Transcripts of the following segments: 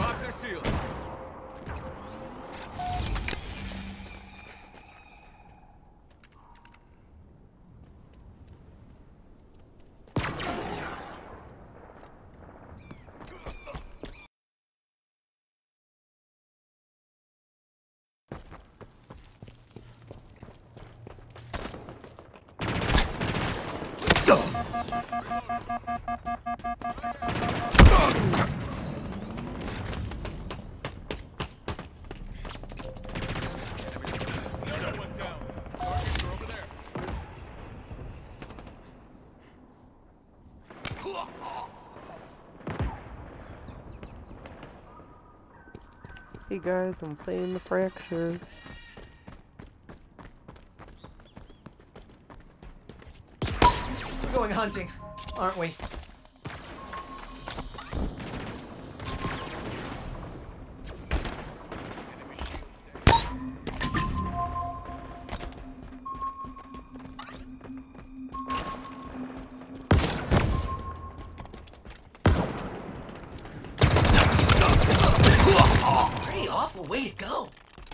Lock their shields. Hey guys, I'm playing the Fracture. We're going hunting, aren't we? Pretty awful way to go.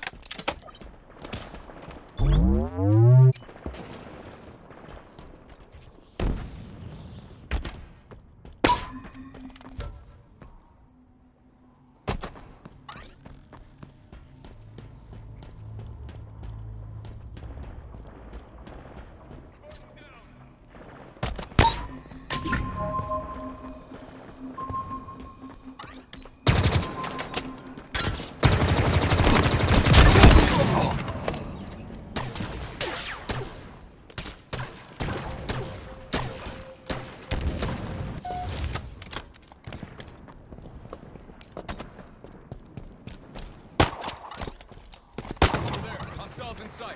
In sight.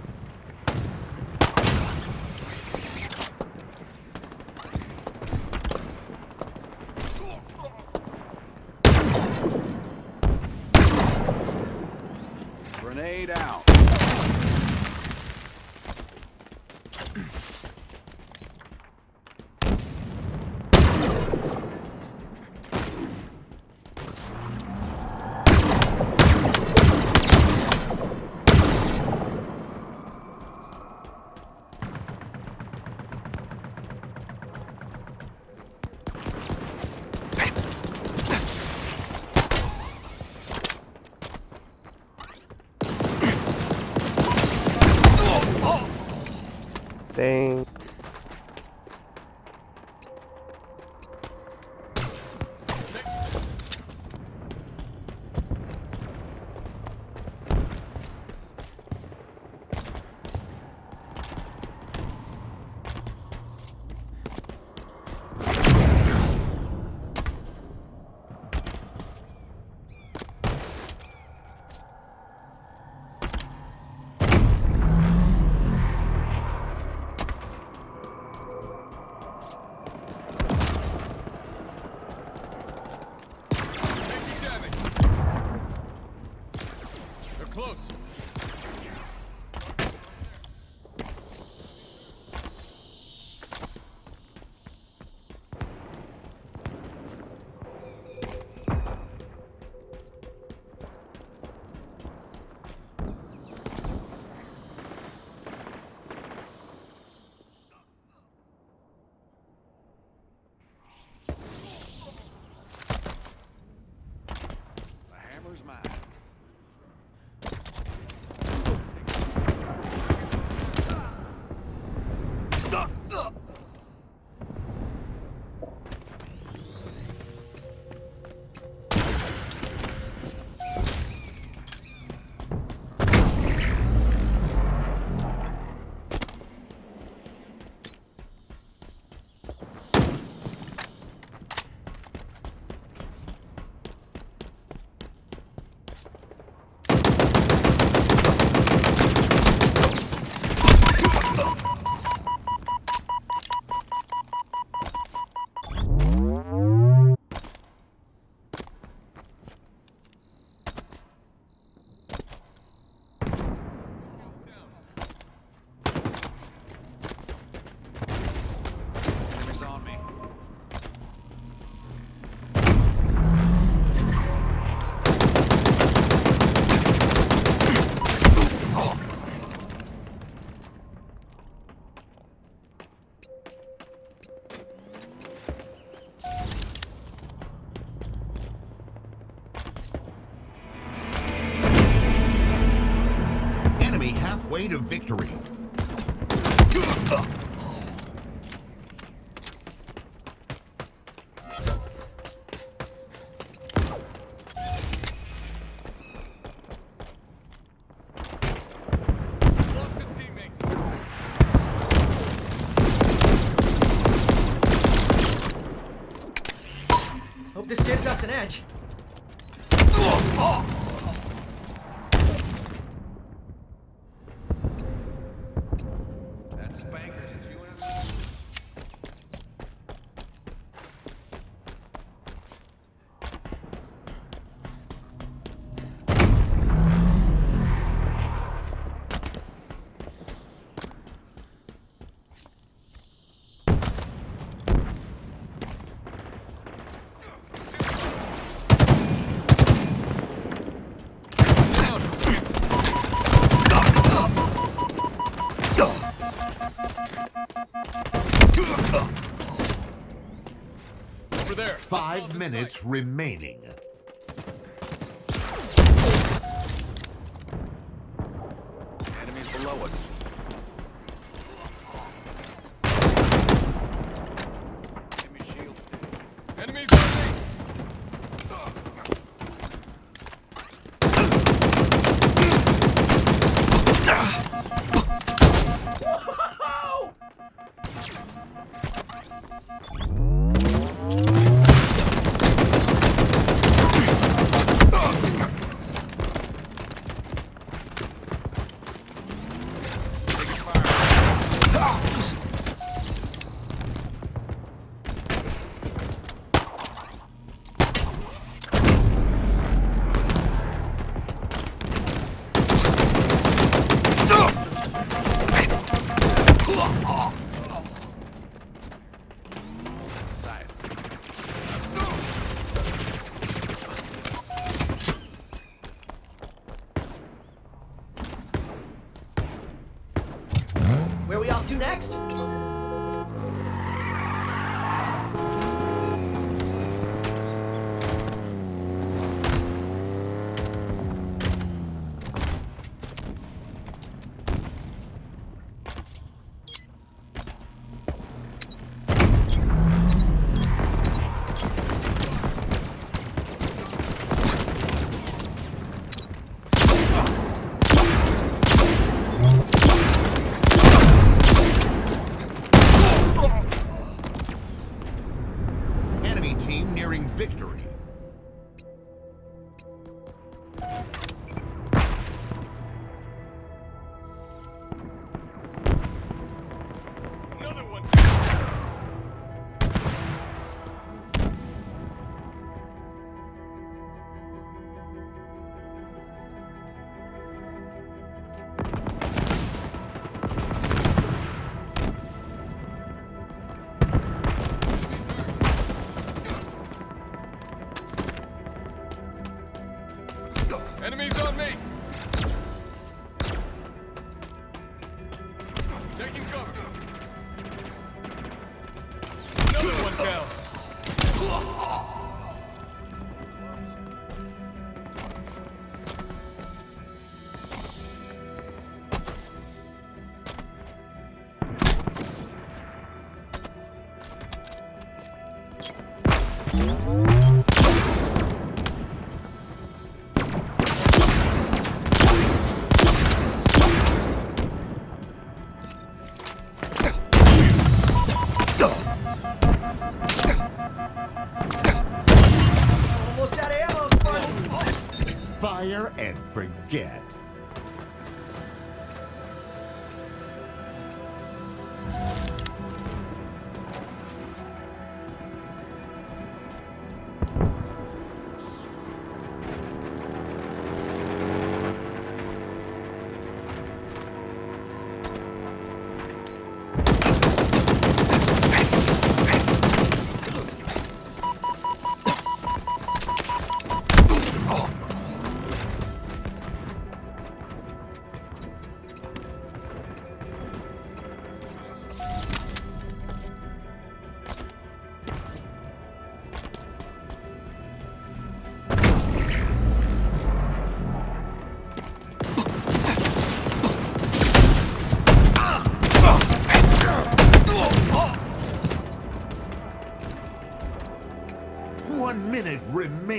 Grenade out. Dang. Close. The hammer's mine. way to victory. Hope this gives us an edge. That's Spankers chewing us. Over there. 5 minutes remaining. Enemies below us. Enemy shield. Enemies on me. Where are we off to next? Enemy team nearing victory. Another one. Enemies on me. Taking cover. Another one down. Almost out of ammo, Spartan. Fire and forget.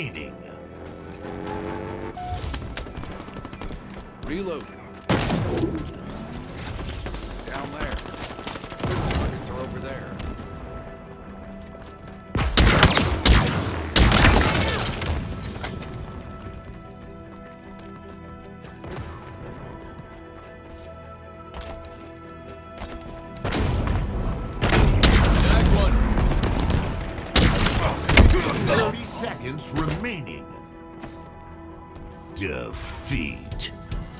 remaining. Reload. Down there. Targets are over there. Jag one. 30 seconds remaining. Defeat.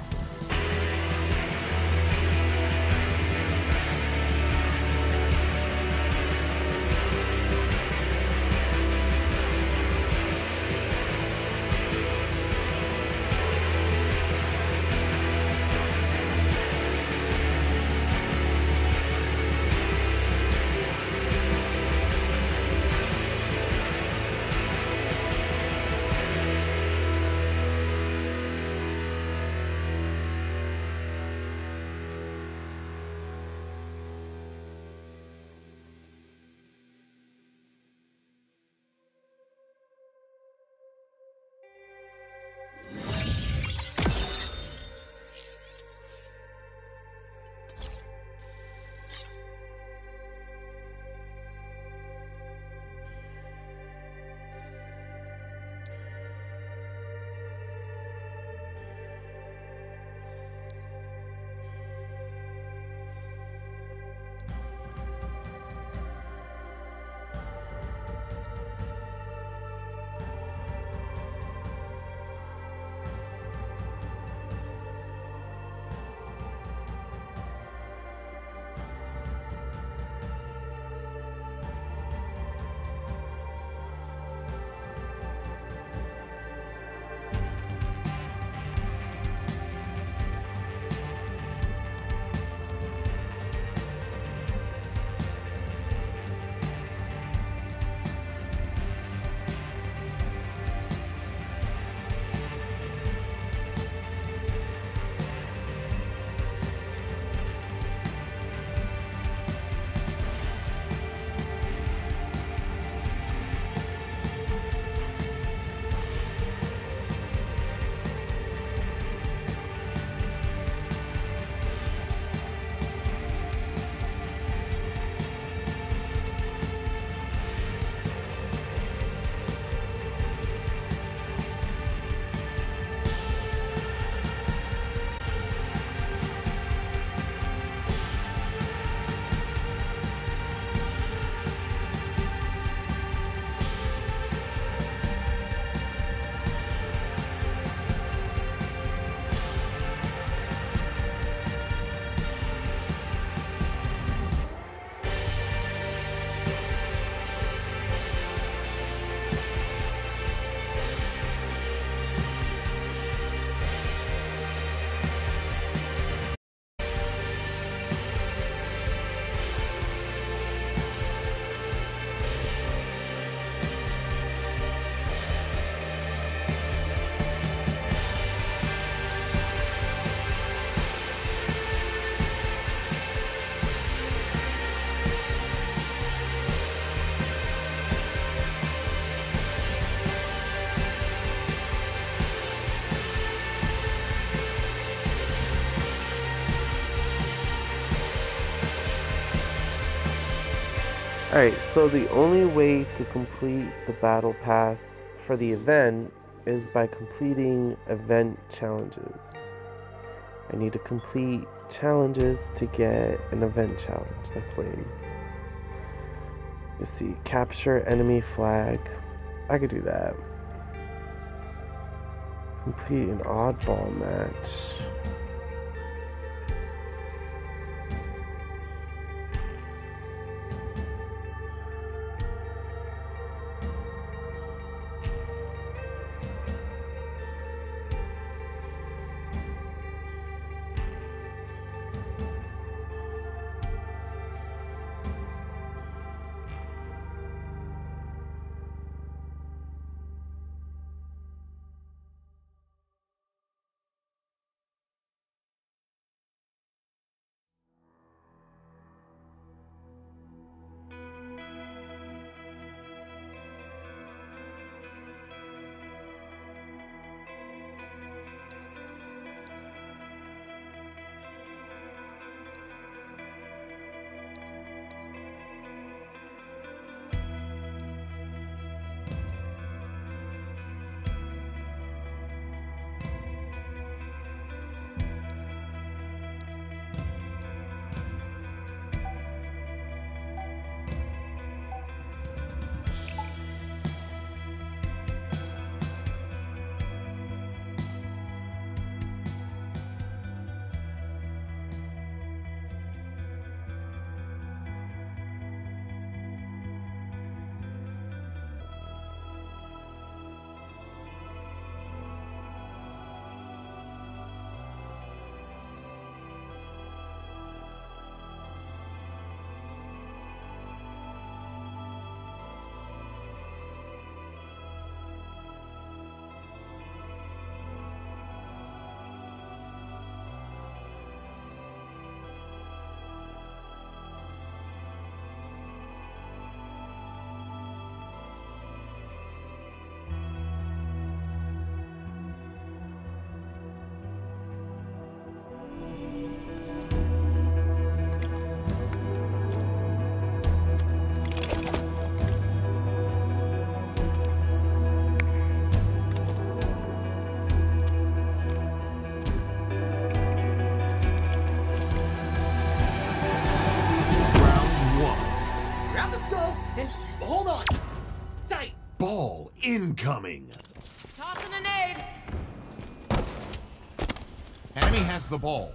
Alright, so the only way to complete the battle pass for the event is by completing event challenges. I need to complete challenges to get an event challenge. That's lame. Let's see, capture enemy flag. I could do that. Complete an oddball match. incoming. Tossing an aid. Enemy has the ball.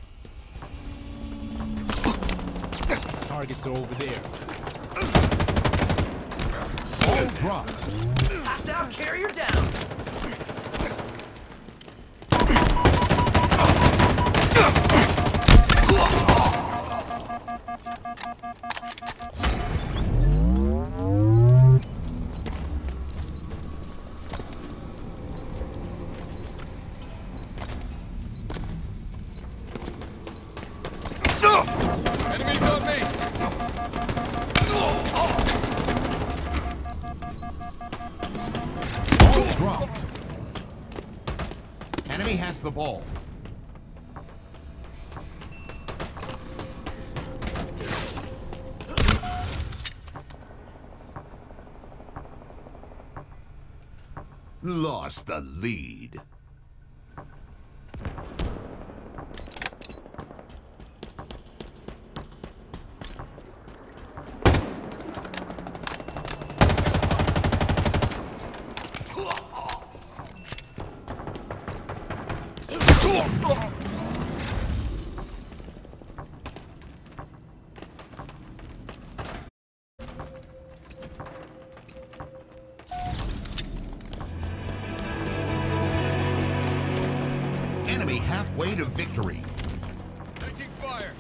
Targets are over there. Ball dropped. Hostile carrier down. Enemies on me. Ball dropped. Enemy has the ball. Lost the lead. Enemy halfway to victory. Taking fire.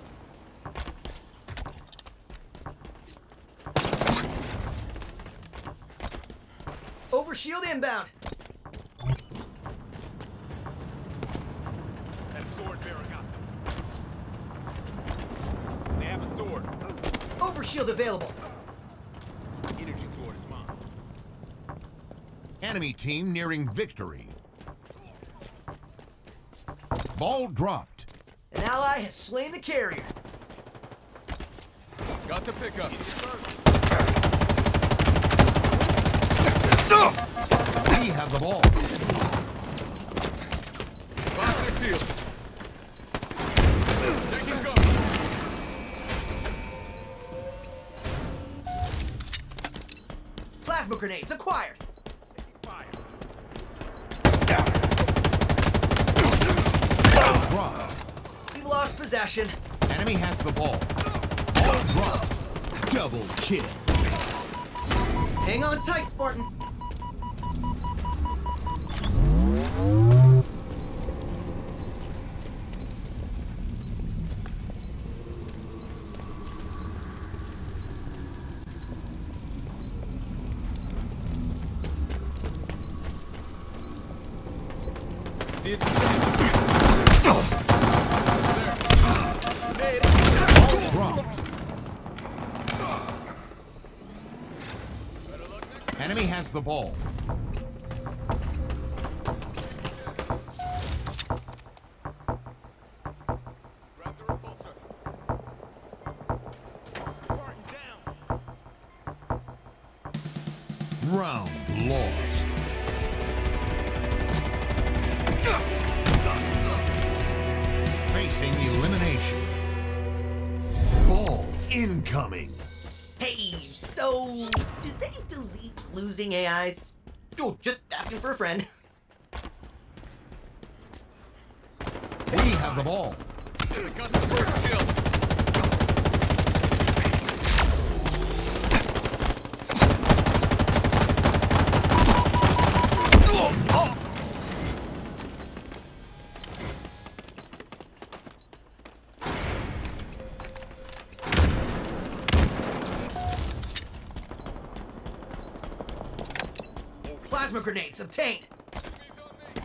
Overshield inbound. That sword bearer got them. They have a sword. Overshield available. Energy sword is mine. Enemy team nearing victory. Ball dropped. An ally has slain the carrier. Got the pickup. We have the ball. Lock their shields. Taking cover. Plasma grenades acquired. Ball dropped. We've lost possession. Enemy has the ball. Ball dropped. Double kill. Hang on tight, Spartan. Need some time. Ball dropped. Better luck next. Enemy has the ball. Grab the repulsor. Round lost. Facing elimination. Ball incoming. Hey, so do they delete losing AIs? Oh, just asking for a friend. We have the ball. Got the first kill. Plasma grenades obtained. Enemies on me.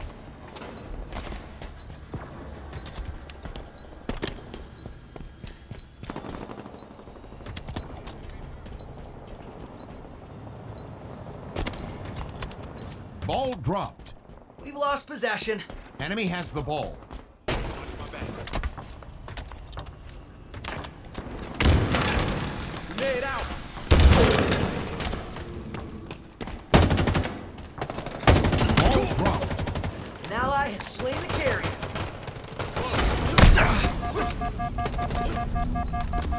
Ball dropped. We've lost possession. Enemy has the ball. Grenade out. Ball dropped. An ally has slain the carrier.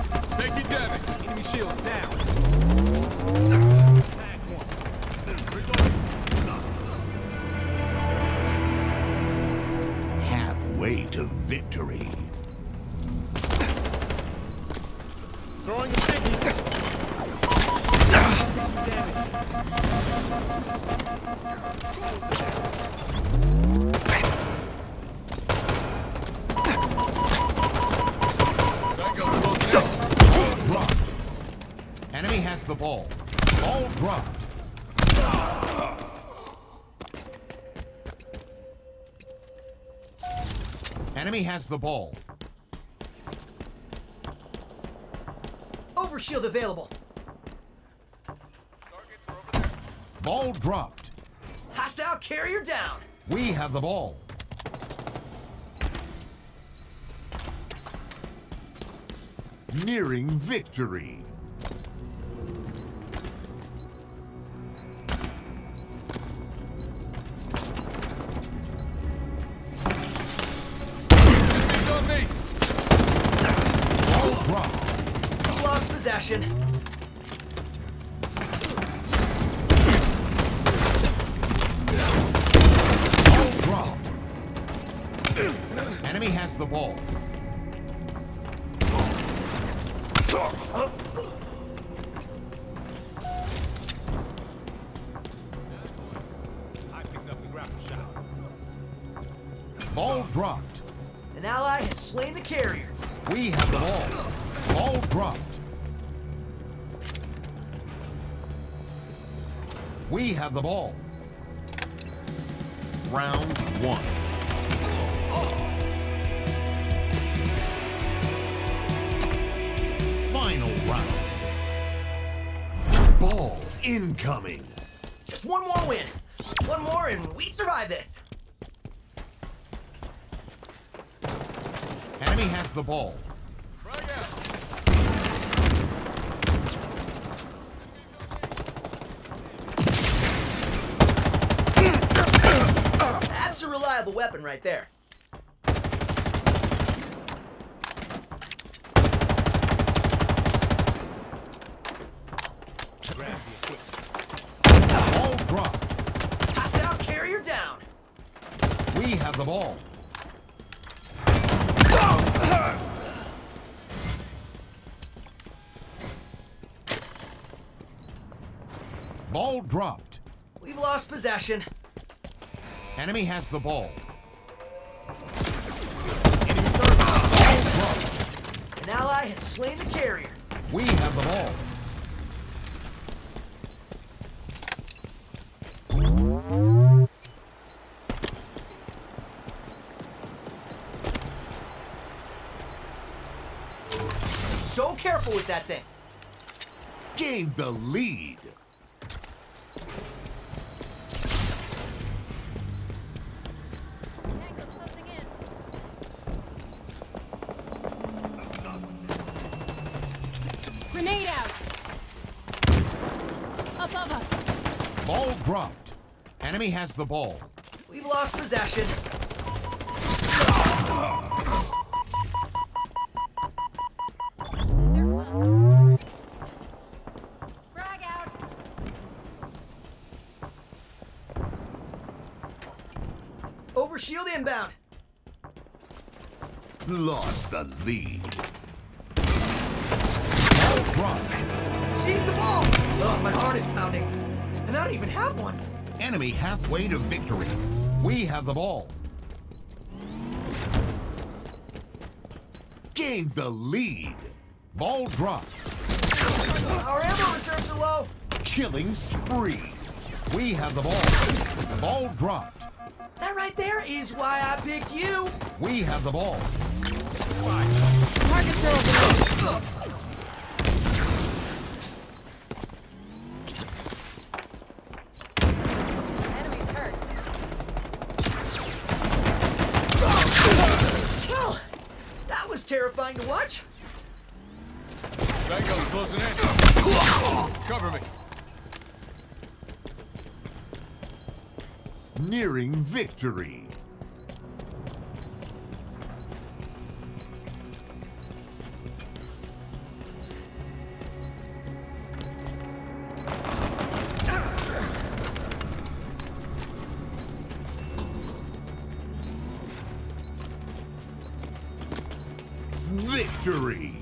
Taking damage. Enemy shields down. Tag one. Halfway to victory. Throwing a sticky. Tango's closing in. Dropped. Enemy has the ball. Ball dropped. Enemy has the ball. Overshield available. Targets are over there. Ball dropped. Hostile carrier down. We have the ball. Nearing victory. Enemies on me. Ball dropped. We lost possession. Ball dropped. Enemy has the ball. I picked up the grapple shot. Ball dropped. An ally has slain the carrier. We have the ball. Ball dropped. We have the ball. Round one. Final round. Ball incoming. Just one more win. One more and we survive this. Enemy has the ball. Frag out. That's a reliable weapon right there. Ball dropped. Hostile carrier down. We have the ball. Ball dropped. We've lost possession. Enemy has the ball. Ball dropped. An ally has slain the carrier. We have the ball. So careful with that thing. Gained the lead. Tango's closing in. Grenade out. Above us. Ball dropped. Enemy has the ball. We've lost possession. They're full. Frag out. Overshield inbound. Lost the lead. Ball dropped. Seize the ball. Oh, my heart is pounding. And I don't even have one. Enemy halfway to victory. We have the ball. Gained the lead. Ball dropped. Our ammo reserves are low. Killing spree. We have the ball. Ball dropped. That right there is why I picked you. We have the ball. Targets are over there. Enemies hurt. Well, that was terrifying to watch. Tango's closing in. Cover me. Nearing victory. Victory!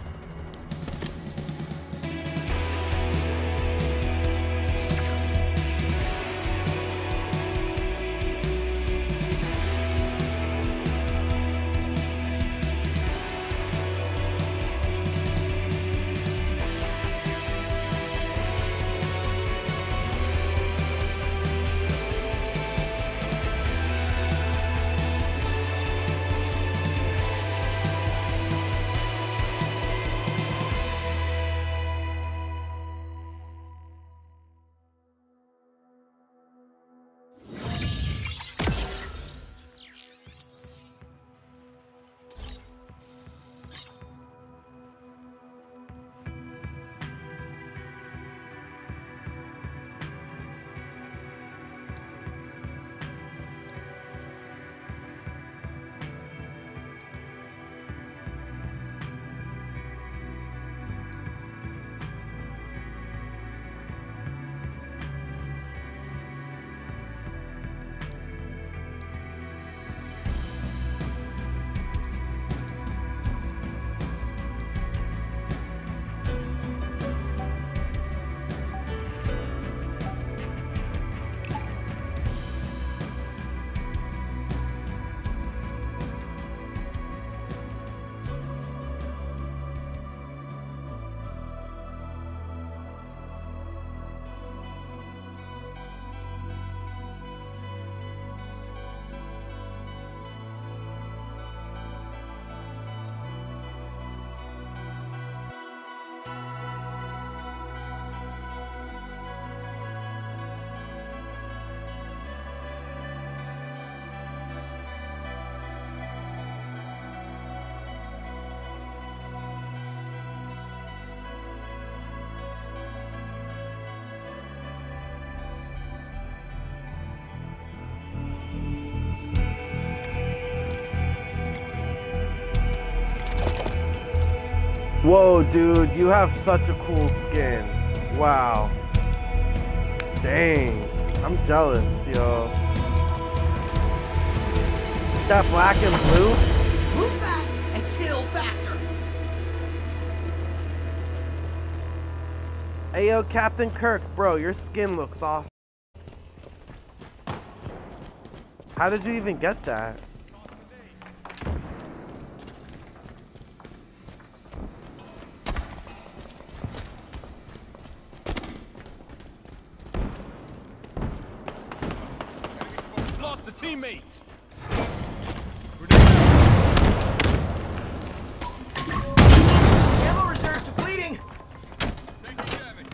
Whoa, dude, you have such a cool skin. Wow. Dang. I'm jealous, yo. That black and blue? Move fast and kill faster. Hey, yo, Captain Kirk, bro, your skin looks awesome. How did you even get that? Lost a teammate. Ammo reserves depleting. Taking damage.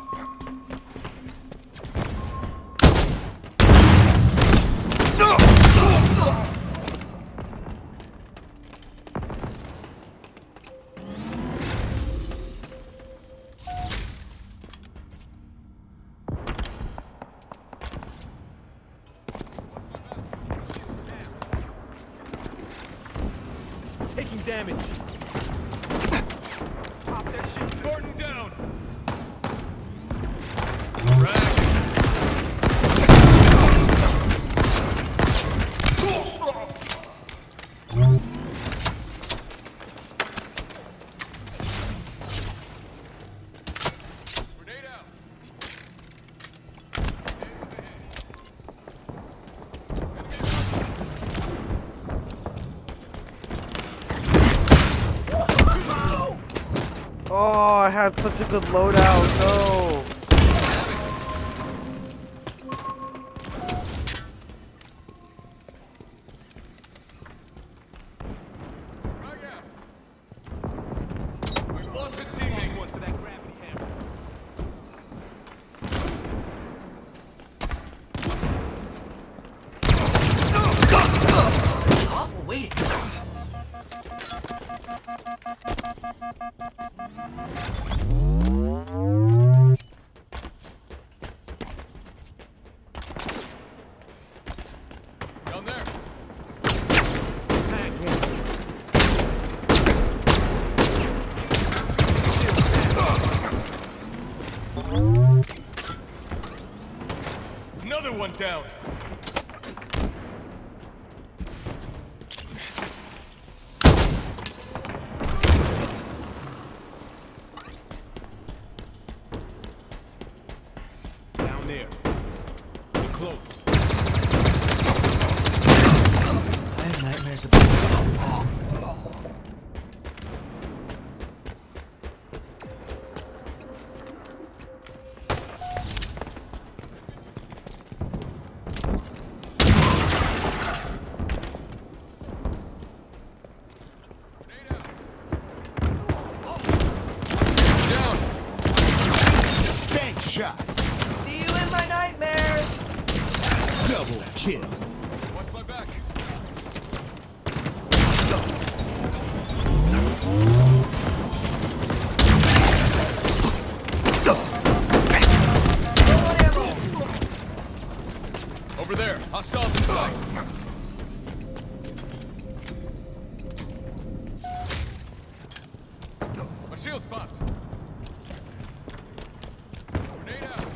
Taking damage. Pop that shit. Spartan down. Grenade out. Oh, I had such a good loadout. No. Frag out. We've lost a teammate. One to that gravity hammer. Awful waiting. Down there. Tag one. Another one down. cares about. Down. Bank shot. See you in my nightmares. Double kill. Watch my back. Over there. Hostiles in sight. My shield's popped. Grenade out.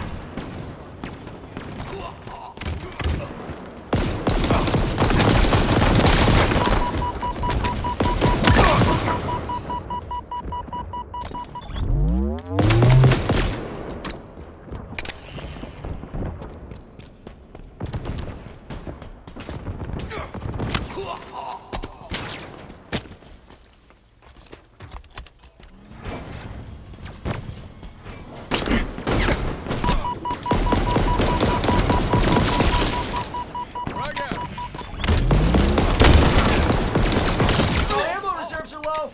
Frag out. Ammo reserves are low.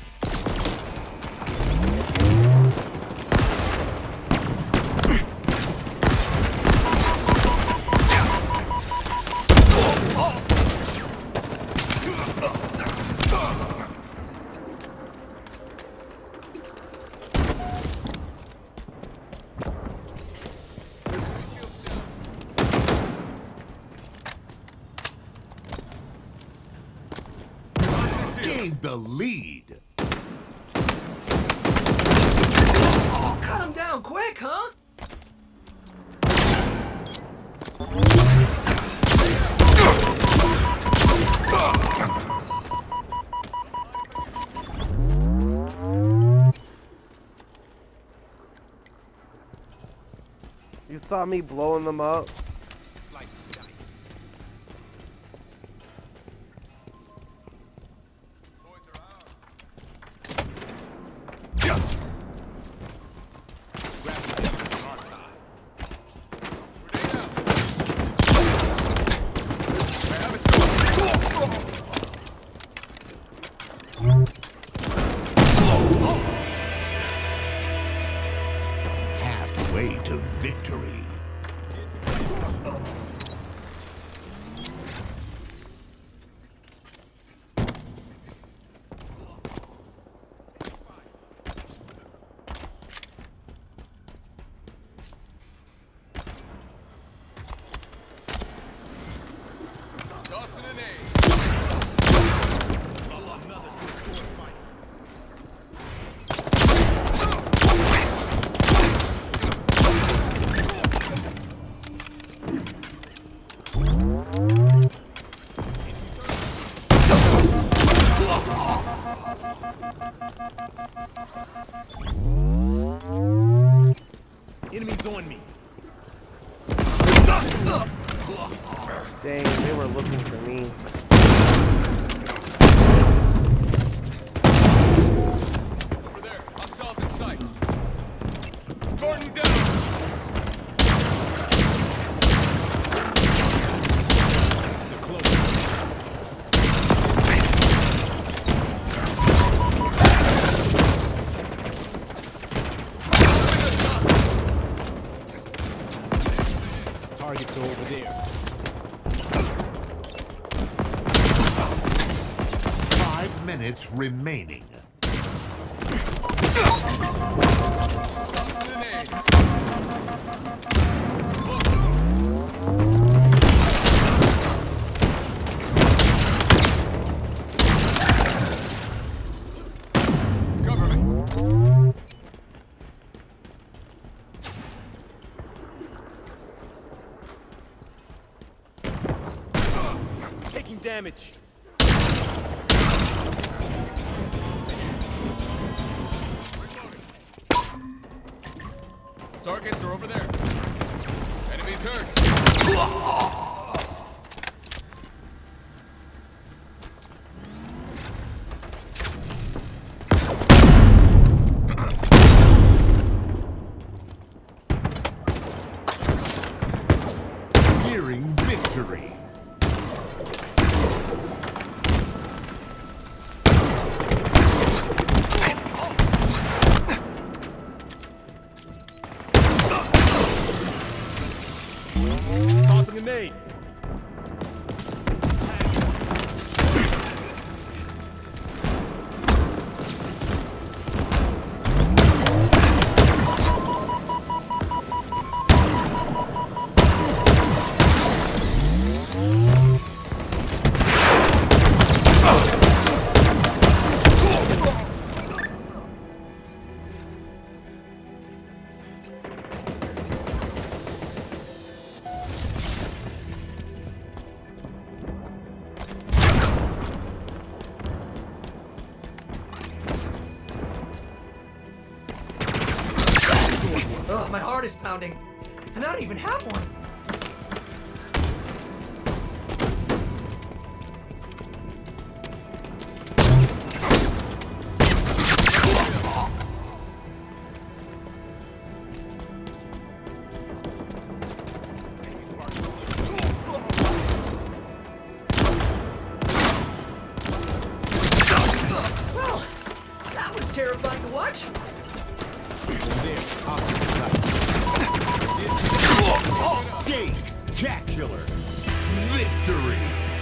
Gained the lead. Cut him down quick, huh? You saw me blowing them up? Grenade out. I have a sword. Halfway to victory. Tossing an aid. Enemies on me. Dang, they were looking for me. Over there. Hostiles in sight. Spartan down. They're close. Targets are over there. 5 minutes remaining. Tossing an aid. Cover me. Taking damage. Targets are over there. Enemies hurt. Victory! Tossing a nade. Ugh, my heart is pounding. And I don't even have one. Well, that was terrifying to watch. Spectacular victory.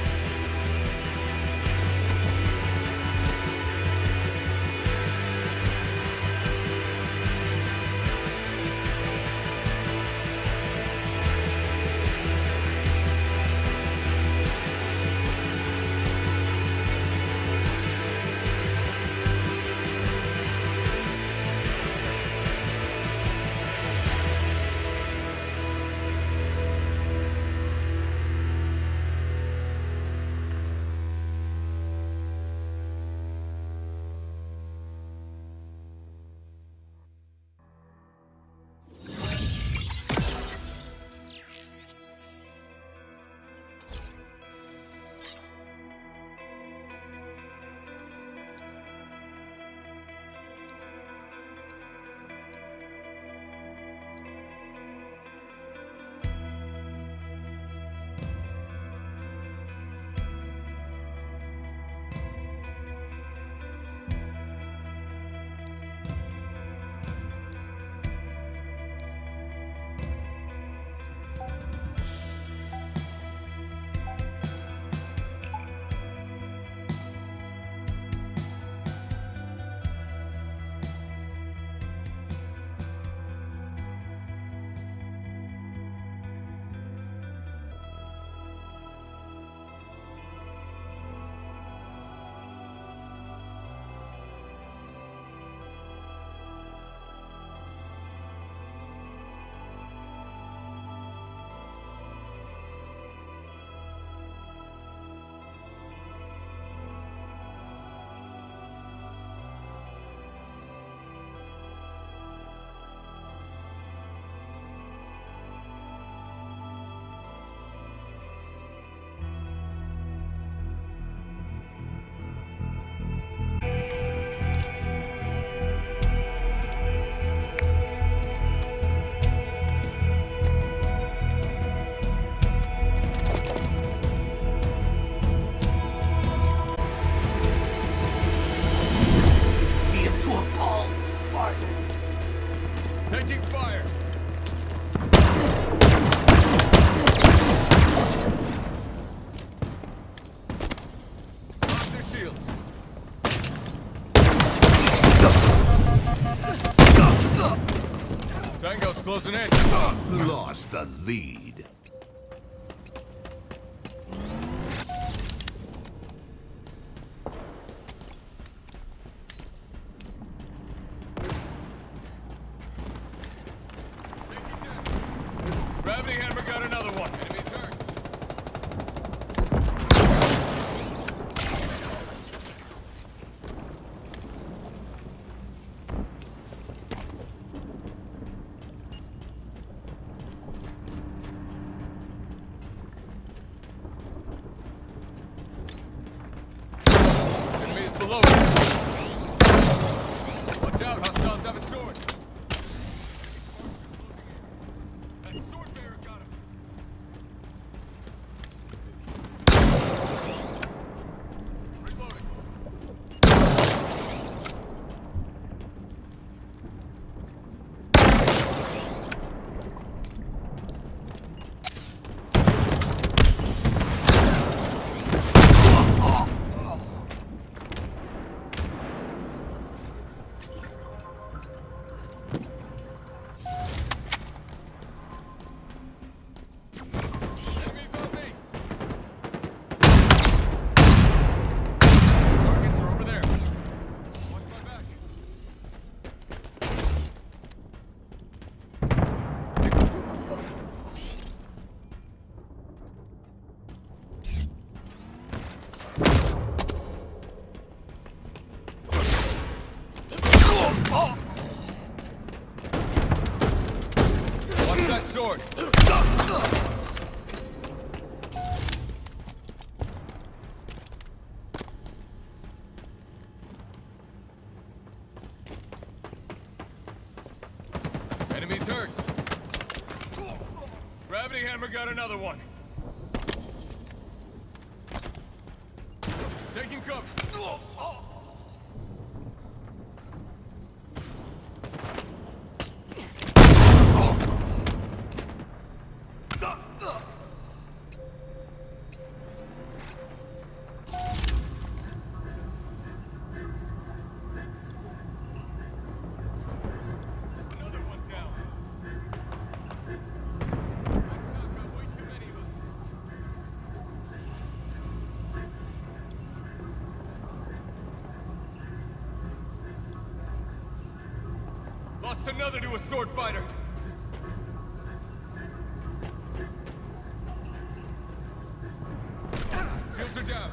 Taking fire. Lost their shields. Tango's closing in. Lost the lead. Gravity hammer got another one. Enemy's hurt. Enemy is below you. Watch out, hostiles have a sword. That sword bearer got him. hurt. Gravity hammer got another one. Taking cover. Another one down. Got way too many of them. Lost another to a sword fighter. Shields are down.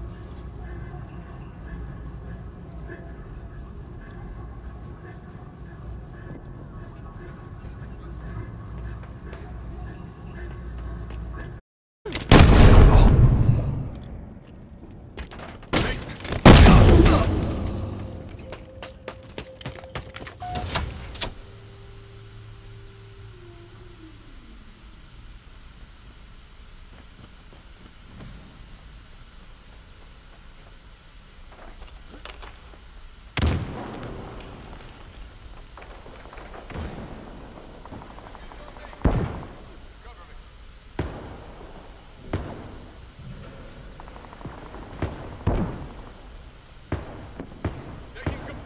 Taking cover.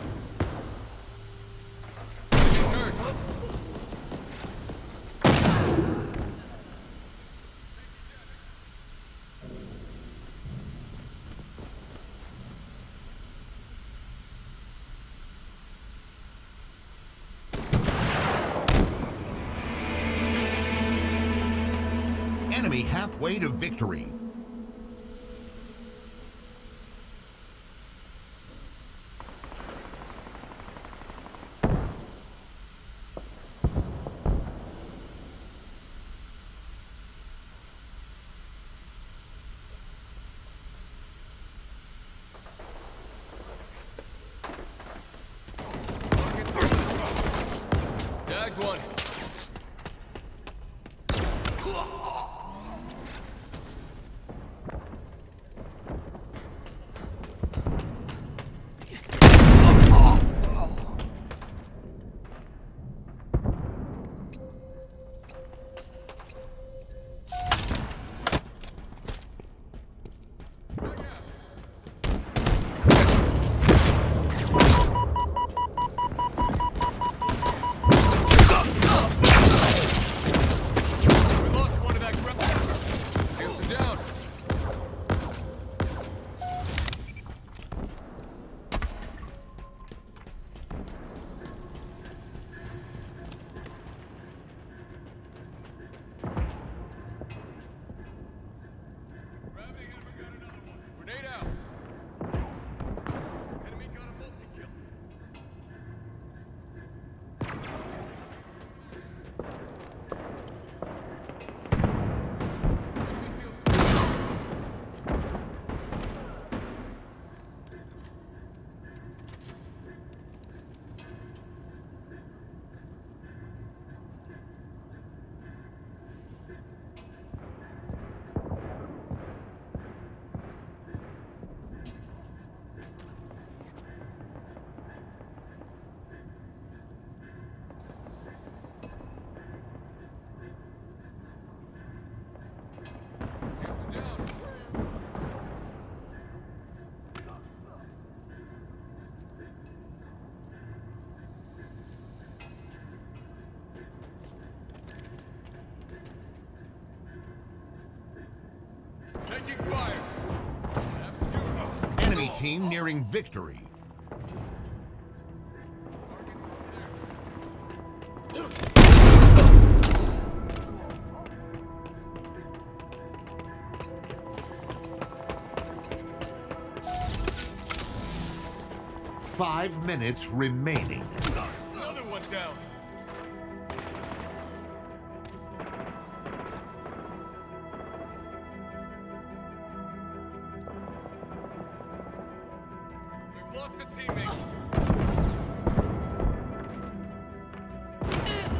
He's hurt. Enemy halfway to victory. Tagged one. We lost one of that grab. Shields are down. Gravity hammer got another one. Grenade out. Enemy got a multi-kill. Enemy shields. Shields are down. Taking fire. Obscure. Enemy team nearing victory. Five minutes remaining. Another one down. We've lost a teammate.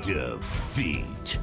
Defeat.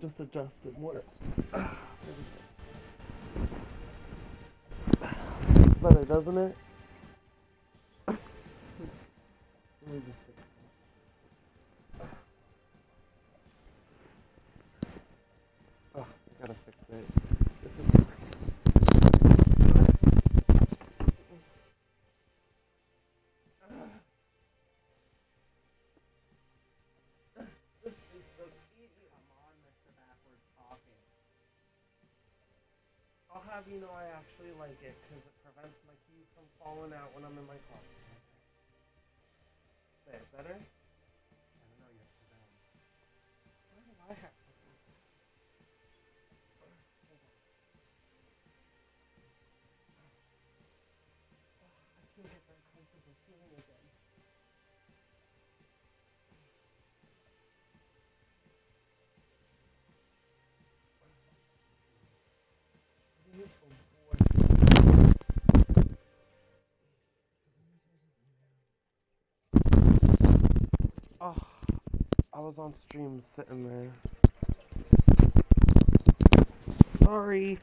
just adjust it more. It's better, doesn't it? Let me just fix that. Oh, I gotta fix it. This is I'll have you know I actually like it because it prevents my keys from falling out when I'm in my car. Say it better? I don't know, you're upside down. Why do I have to? Hold on. I can't get that comfortable feeling again. Oh, I was on stream sitting there. Sorry.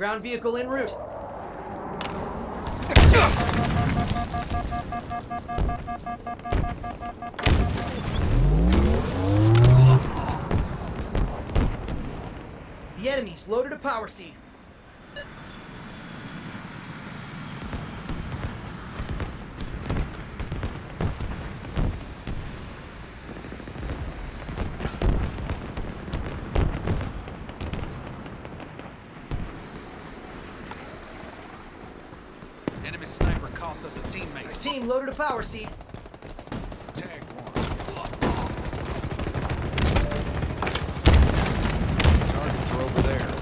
Ground vehicle en route. The enemy's loaded a power seed. Enemy sniper cost us a teammate. Our team loaded a power seed. Tag one. Targets are over there.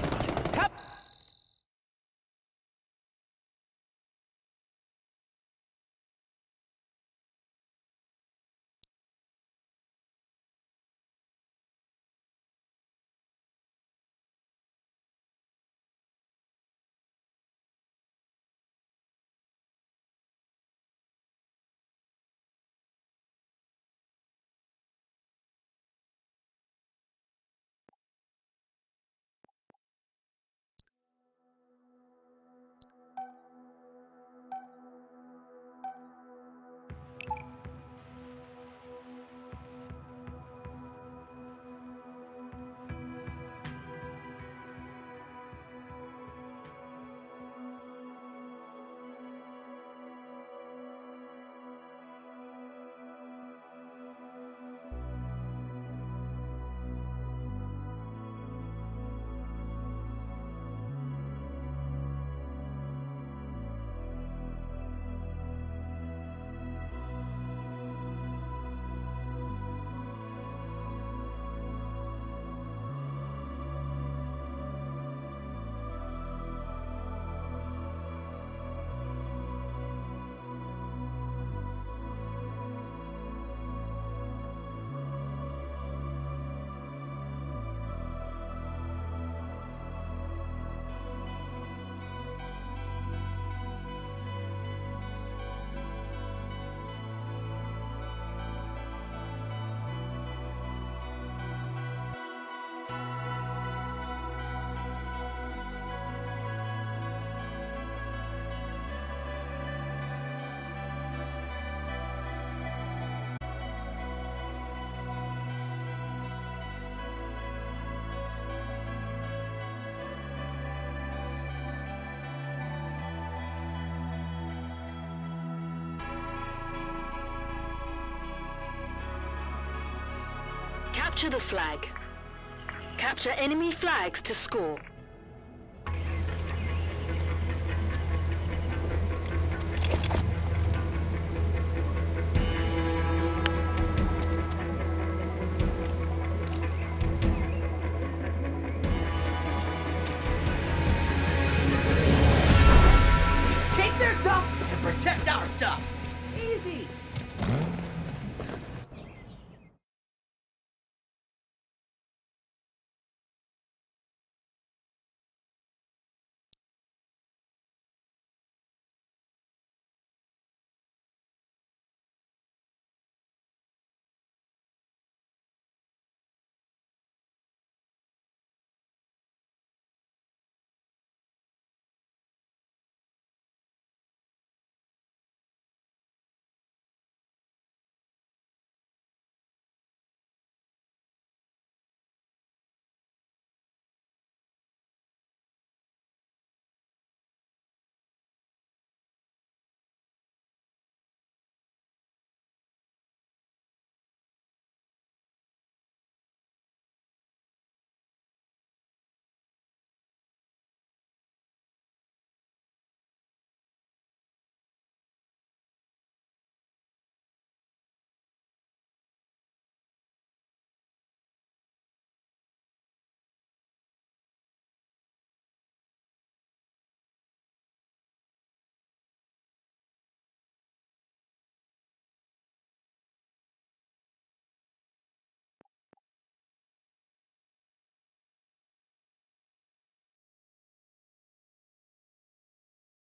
Capture the flag. Capture enemy flags to score.